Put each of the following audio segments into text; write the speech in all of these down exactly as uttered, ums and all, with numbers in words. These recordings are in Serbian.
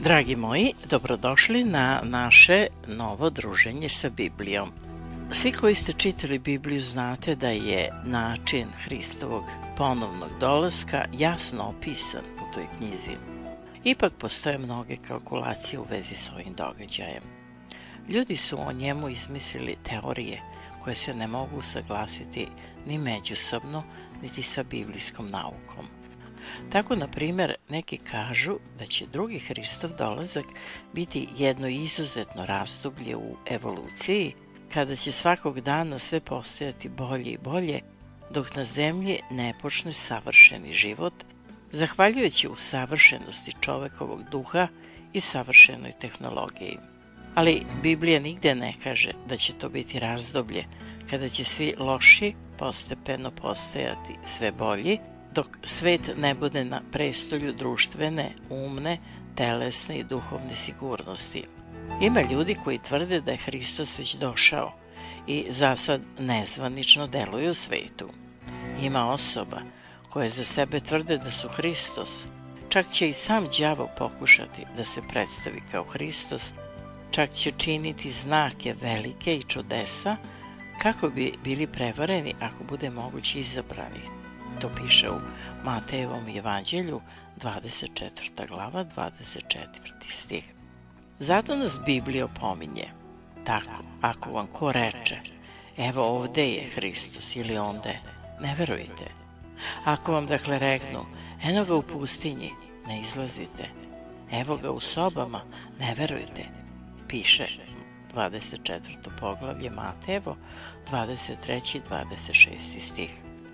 Dragi moji, dobrodošli na naše novo druženje sa Biblijom. Svi koji ste čitali Bibliju znate da je način Hristovog ponovnog dolaska jasno opisan u toj knjizi. Ipak postoje mnoge kalkulacije u vezi s ovim događajem. Ljudi su o njemu izmislili teorije koje se ne mogu usaglasiti ni međusobno, niti sa biblijskom naukom. Tako, na primjer, neki kažu da će drugi Hristov dolazak biti jedno izuzetno razdoblje u evoluciji, kada će svakog dana sve postojati bolje i bolje, dok na zemlji ne počne savršeni život, zahvaljujući u savršenosti čovekovog duha i savršenoj tehnologiji. Ali Biblija nigde ne kaže da će to biti razdoblje kada će svi loši postepeno postajati sve bolji, dok svet ne bude na prestolju društvene, umne, telesne i duhovne sigurnosti. Ima ljudi koji tvrde da je Hristos već došao i za sad nezvanično deluje u svetu. Ima osoba koje za sebe tvrde da su Hristos. Čak će i sam đavo pokušati da se predstavi kao Hristos, čak će činiti znake velike i čudesa kako bi bili prevareni ako bude moguće izabrani. To piše u Matejevom evanđelju, dvadeset četvrta glava, dvadeset četvrti stih. Zato nas Biblija opominje. Tako, ako vam ko reče, evo ovde je Hristos ili onde, ne verujte. Ako vam dakle reknu, eno ga u pustinji, ne izlazite. Evo ga u sobama, ne verujte. Piše dvadeset četvrto poglavlje Matejevo, dvadeset treći i dvadeset šesti stih.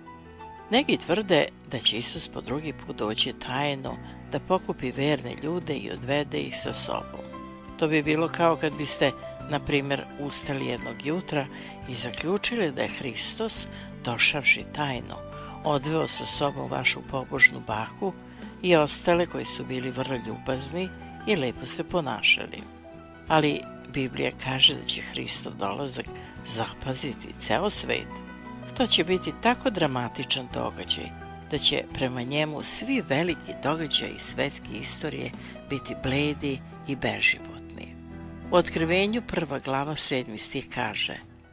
Neki tvrde da će Isus po drugi put doći tajno da pokupi verne ljude i odvede ih sa sobom. To bi bilo kao kad biste, na primjer, ustali jednog jutra i zaključili da je Hristos, došavši tajno, odveo sa sobom vašu pobožnu baku i ostale koji su bili vrlo ljubazni i lepo se ponašali. Ali Biblija kaže da će Hristov dolazak zapaziti ceo svet. To će biti tako dramatičan događaj da će prema njemu svi veliki događaji svetske istorije biti bledi i beživotni. U Otkrivenju prva glava sedmi stih kaže: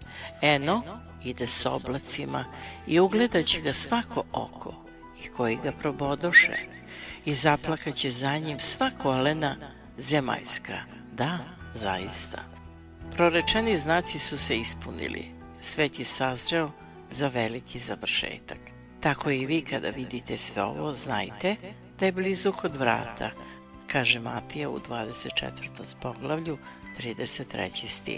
Eno ide s oblacima i ugledat će ga svako oko i koji ga probodoše i zaplakaće za njim sva kolena zemaljska. Da, zaista. Prorečeni znaci su se ispunili. Svet je sazreo za veliki završetak. Tako i vi kada vidite sve ovo, znajte da je blizu kod vrata, kaže Matija u dvadeset četvrtom poglavlju, trideset treći stih.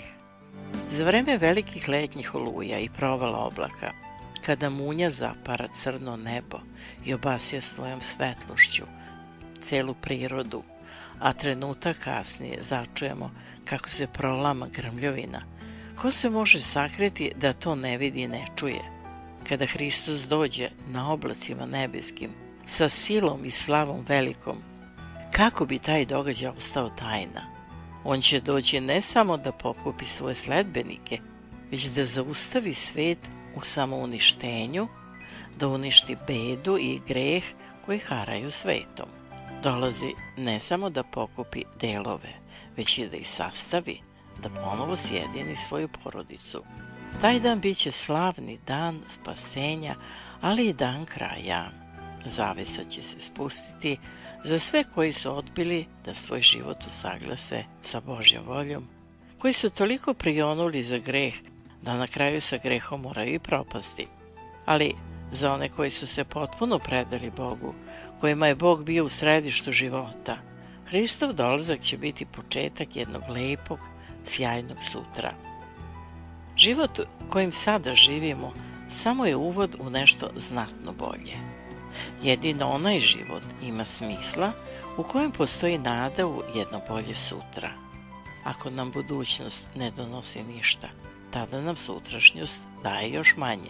Za vreme velikih letnjih oluja i provala oblaka, kada munja zapara crno nebo i obasja svojom svetlošću celu prirodu, a trenutak kasnije začujemo kako se prolama grmljovina, ko se može sakriti da to ne vidi i ne čuje? Kada Hristos dođe na oblacima nebeskim, sa silom i slavom velikom, kako bi taj događaj ostao tajna? On će doći ne samo da pokupi svoje sledbenike, već da zaustavi svet u samouništenju, da uništi bedu i greh koji haraju svetom. Dolazi ne samo da pokupi delove, već i da ih sastavi, da ponovo sjedini svoju porodicu. Taj dan bit će slavni dan spasenja, ali i dan kraja. Zavesa će se spustiti za sve koji su odbili da svoj život usaglase sa Božjom voljom, koji su toliko prionuli za greh da na kraju sa grehom moraju i propasti. Ali za one koji su se potpuno predali Bogu, kojima je Bog bio u središtu života, Hristov dolazak će biti početak jednog lepog, sjajnog sutra. Život kojim sada živimo samo je uvod u nešto znatno bolje. Jedino onaj život ima smisla u kojem postoji nada u jedno bolje sutra. Ako nam budućnost ne donosi ništa, tada nam sutrašnjost daje još manje.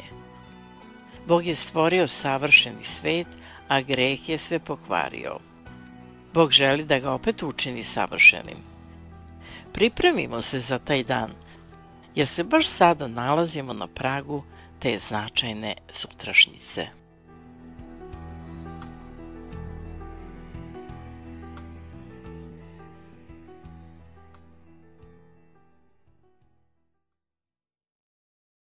Bog je stvorio savršeni svet, a greh je sve pokvario. Bog želi da ga opet učini savršenim. Pripremimo se za taj dan, jer se baš sada nalazimo na pragu te značajne sutrašnjice.